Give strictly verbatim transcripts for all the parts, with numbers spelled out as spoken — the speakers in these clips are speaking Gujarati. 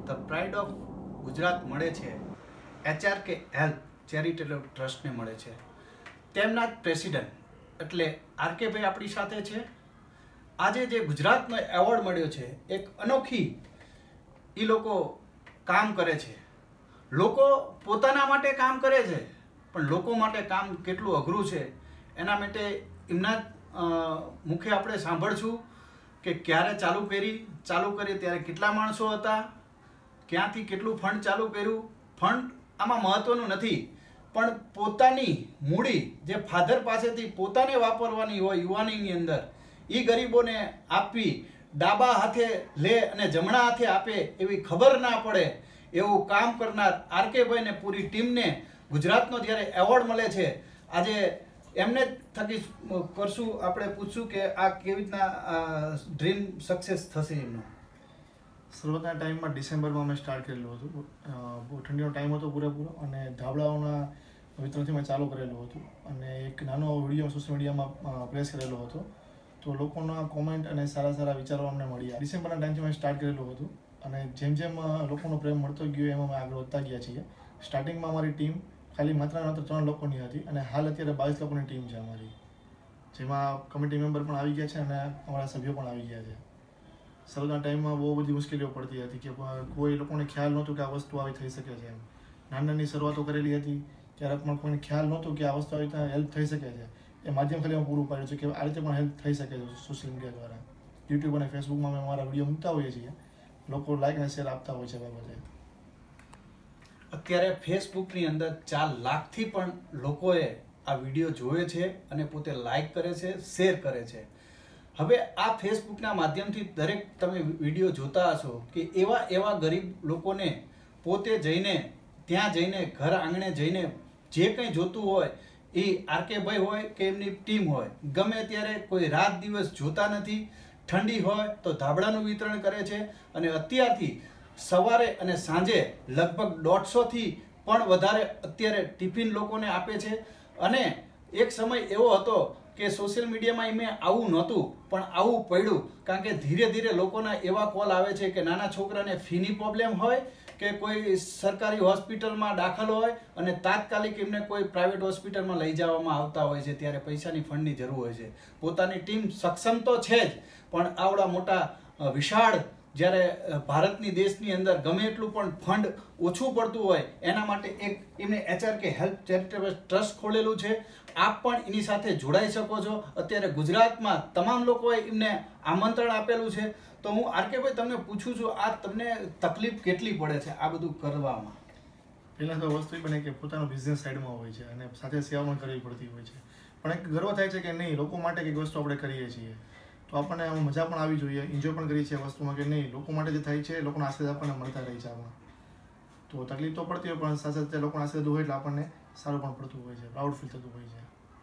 ધ પ્રાઇડ ઓફ ગુજરાત મળે છે એચઆરકે હેલ્થ ચેરિટેબલ ટ્રસ્ટને મળે છે. તેમના જ પ્રેસિડેન્ટ એટલે આરકેભાઈ આપણી સાથે છે. આજે જે ગુજરાતનો એવોર્ડ મળ્યો છે એક અનોખી એ લોકો કામ કરે છે. લોકો પોતાના માટે કામ કરે છે પણ લોકો માટે કામ કેટલું અઘરું છે એના માટે એમના મુખે આપણે સાંભળશું કે ક્યારે ચાલુ કરી ચાલુ કરી ત્યારે કેટલા માણસો હતા, ક્યાંથી કેટલું ફંડ ચાલુ કર્યું. ફંડ આમાં મહત્વનું નથી પણ પોતાની મૂડી જે ફાધર પાસેથી પોતાને વાપરવાની હોય યુવાનીની અંદર એ ગરીબોને આપવી, ડાબા હાથે લે અને જમણા હાથે આપે એવી ખબર ના પડે એવું કામ કરનાર આરકેભાઈને પૂરી ટીમને ગુજરાતનો જ્યારે એવોર્ડ મળે છે આજે એમને થકી કરશું આપણે પૂછશું કે આ કેવી રીતના ડ્રીમ સક્સેસ થશે એમનો. શરૂઆતના ટાઈમમાં ડિસેમ્બરમાં મેં સ્ટાર્ટ કરેલું હતું. બહુ ઠંડીનો ટાઈમ હતો પૂરેપૂરો અને ધાબળાઓના વિતરણથી મેં ચાલુ કરેલું હતું અને એક નાનો વિડીયો સોશિયલ મીડિયામાં પ્રેસ કરેલો હતો. તો લોકોના કોમેન્ટ અને સારા સારા વિચારો અમને મળ્યા. ડિસેમ્બરના ટાઈમથી મેં સ્ટાર્ટ કરેલું હતું અને જેમ જેમ લોકોનો પ્રેમ મળતો ગયો એમાં અમે આગળ વધતા ગયા છીએ. સ્ટાર્ટિંગમાં અમારી ટીમ ખાલી માત્ર માત્ર ત્રણ લોકોની હતી અને હાલ અત્યારે બાવીસ લોકોની ટીમ છે અમારી, જેમાં કમિટી મેમ્બર પણ આવી ગયા છે અને અમારા સભ્યો પણ આવી ગયા છે. શરૂઆતના ટાઈમમાં બહુ બધી મુશ્કેલીઓ પડતી હતી કે કોઈ લોકોને ખ્યાલ નહોતું કે આ વસ્તુ આવી થઈ શકે છે. એમ નાની નાની શરૂઆતો કરેલી હતી ત્યારે પણ કોઈને ખ્યાલ નહોતું કે આ વસ્તુ આવી રીતે હેલ્પ થઈ શકે છે. એ માધ્યમ ખાલી પૂરું પાડ્યું છે કે આ રીતે પણ હેલ્પ થઈ શકે છે સોશિયલ મીડિયા દ્વારા. યુટ્યુબ અને ફેસબુકમાં અમે અમારા વિડીયો મૂકતા હોઈએ છીએ, લોકો લાઈક અને શેર આપતા હોય છે. બાબતે અત્યારે ફેસબુકની અંદર ચાર લાખથી પણ લોકોએ આ વિડીયો જોવે છે અને પોતે લાઈક કરે છે, શેર કરે છે. હવે આ ફેસબુકના માધ્યમથી દરેક તમે વિડીયો જોતા હશો કે એવા એવા ગરીબ લોકોને પોતે જઈને ત્યાં જઈને ઘર આંગણે જઈને જે કંઈ જોતું હોય એ આરકેભાઈ હોય કે એમની ટીમ હોય ગમે ત્યારે કોઈ રાત દિવસ જોતા નથી. ઠંડી હોય તો ધાબળાનું વિતરણ કરે છે અને અત્યારથી સવારે અને સાંજે લગભગ દોઢસોથી પણ વધારે અત્યારે ટિફિન લોકોને આપે છે. અને એક સમય એવો હતો કે સોશિયલ મીડિયામાં એમ આવું નહોતું પણ આવું પડ્યું કારણ કે ધીરે ધીરે લોકોના એવા કોલ આવે છે કે નાના છોકરાને ફીની પ્રોબ્લેમ હોય કે કોઈ સરકારી હોસ્પિટલમાં દાખલ હોય અને તાત્કાલિક એમને કોઈ પ્રાઇવેટ હોસ્પિટલમાં લઈ જવામાં આવતા હોય છે ત્યારે પૈસાની ફંડની જરૂર હોય છે. પોતાની ટીમ સક્ષમ તો છે જ પણ આવડા મોટા વિશાળ જ્યારે ભારતની દેશની અંદર ગમે એટલું પણ ફંડ ઓછું પડતું હોય એના માટે એક એમને એચઆરકે હેલ્થ ચેરિટેબલ ટ્રસ્ટ ખોલેલું છે. આપ પણ એની સાથે જોડાઈ શકો છો. અત્યારે ગુજરાતમાં તમામ લોકોએ એમને આમંત્રણ આપેલું છે. તો હું આરકેભાઈ તમને પૂછું છું આ તમને તકલીફ કેટલી પડે છે આ બધું કરવામાં? પહેલાં તો વસ્તુ એ બને કે પોતાનો બિઝનેસ સાઈડમાં હોય છે અને સાથે સેવા પણ કરવી પડતી હોય છે પણ એક ગર્વ થાય છે કે નહીં લોકો માટે કંઈક વસ્તુ આપણે કરીએ છીએ તો આપણને આમાં મજા પણ આવી જોઈએ, એન્જોય પણ કરીએ છીએ વસ્તુમાં કે નહીં લોકો માટે જે થાય છે લોકોના આશીર્વાદ આપણને મળતા રહે છે. આમાં તો તકલીફ તો પડતી હોય પણ સાથે સાથે લોકોના આશીર્વાદ હોય એટલે આપણને સારું પણ પડતું હોય છે, પ્રાઉડ ફીલ થતું હોય છે.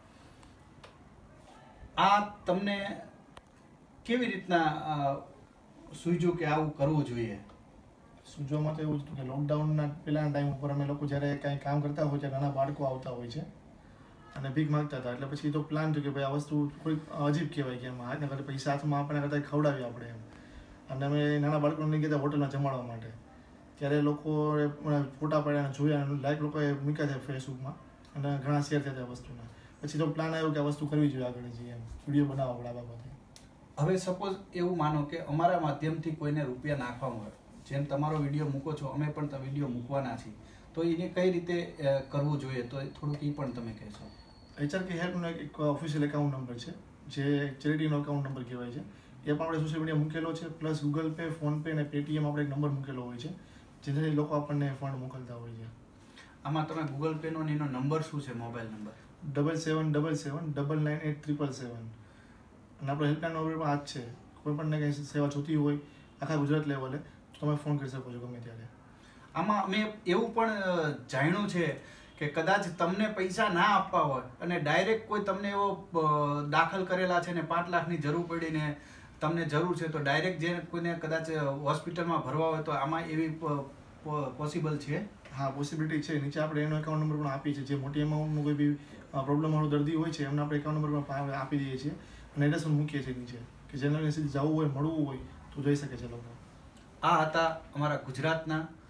આ તમને કેવી રીતના સૂઝ્યું કે આવું કરવું જોઈએ? સૂઝવામાં તો એવું જ હતું કે લોકડાઉનના પહેલાંના ટાઈમ ઉપર અમે લોકો જ્યારે કાંઈ કામ કરતા હોય ત્યારે નાના બાળકો આવતા હોય છે અને ભીખ માંગતા હતા. એટલે પછી તો પ્લાન થયો કે ભાઈ આ વસ્તુ થોડીક અજીબ કહેવાય કે એમાં હાથને કરતા પૈસા હાથમાં આપણે કરતા ખવડાવીએ આપણે એમ. અને અમે નાના બાળકોને લઈ ગયા હોટલમાં જમાડવા માટે. ત્યારે લોકો ફોટા પાડ્યા જોયા અને લાઈક લોકોએ મૂક્યા છે ફેસબુકમાં અને ઘણા શેર થયા હતા વસ્તુના. પછી તો પ્લાન આવ્યો કે આ વસ્તુ કરવી જોઈએ આગળ જઈએ એમ, વિડીયો બનાવવા પડે આ બાબતે. હવે સપોઝ એવું માનો કે અમારા માધ્યમથી કોઈને રૂપિયા નાખવામાં હોય, જેમ તમારો વિડીયો મૂકો છો અમે પણ તો વિડીયો મૂકવાના છીએ, તો એને કઈ રીતે કરવું જોઈએ તો થોડુંક એ પણ તમે કહેશો. એચઆરકે હેલ્પનો એક ઓફિશિયલ એકાઉન્ટ નંબર છે જે ચેરિટીનો એકાઉન્ટ નંબર કહેવાય છે. એ પણ આપણે સોશિયલ મીડિયા મૂકેલો છે. પ્લસ ગૂગલ પે, ફોનપે અને પેટીએમ આપણે એક નંબર મૂકેલો હોય છે જેનાથી લોકો આપણને ફંડ મોકલતા હોય છે. આમાં તમે ગૂગલ પેનો એનો નંબર શું છે? Mobile number double seven double seven double nine eight triple seven અને આપણો હેલ્પલાઇન નંબર પણ આ જ છે. કોઈ પણ કંઈ સેવા જોતી હોય આખા ગુજરાત લેવલે તો તમે ફોન કરી શકો છો ગમે ત્યારે. આમાં મેં એવું પણ જાણ્યું છે કે કદાચ તમને પૈસા ના આપવા હોય અને ડાયરેક્ટ કોઈ તમને એવો દાખલ કરેલા છે ને પાંચ લાખની જરૂર પડીને તમને જરૂર છે તો ડાયરેક્ટ જે કોઈને કદાચ હોસ્પિટલમાં ભરવા હોય તો આમાં એવી પોસિબલ છે? હા, પોસિબિલિટી છે. નીચે આપણે એનો એકાઉન્ટ નંબર પણ આપીએ છીએ. જે મોટી અમાઉન્ટનું કોઈ બી પ્રોબ્લેમવાળો દર્દી હોય છે એમને આપણે એકાઉન્ટ નંબર પણ આપી દઈએ છીએ અને એડ્રેસ પણ મૂકીએ છીએ નીચે કે જેને સીધું જવું હોય મળવું હોય તો જઈ શકે છે લોકો. આ હતા અમારા ગુજરાતના